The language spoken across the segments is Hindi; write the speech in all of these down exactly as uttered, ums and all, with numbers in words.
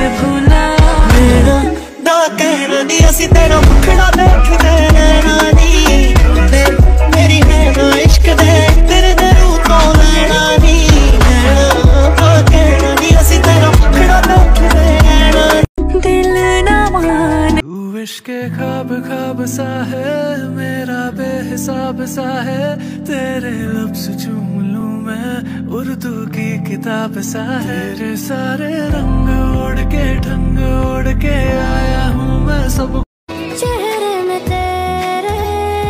भूला मेरा ना कहना नी असी तेरा मुखड़ा देखदे रहना नी ते मेरी है ना इश्क दे तेरे दे रूपों लेना नी मेरा ना कहना नी असी तेरा मुखड़ा देखदे रहना दिल ना माने। तू इश्क ख्वाब ख्वाब सा है मेरा बेहिसाब सा है, तेरे लफ्ज़ चूम लूं मैं उर्दू की किताब सा है। तेरे सारे रंग उड़ के ढंग उड़ के आया हूँ मैं सब चेहरे में तेरे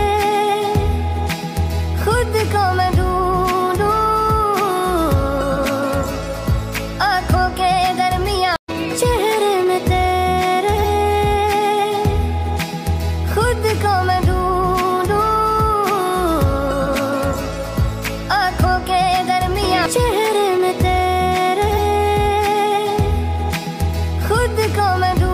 खुद को मैं ढूंढूं, आँखों के दरमियाँ चेहरे में तेरे खुद को मैं ढूंढूं, आँखों के दरमियाँ चेहरे में तेरे खुद को मैं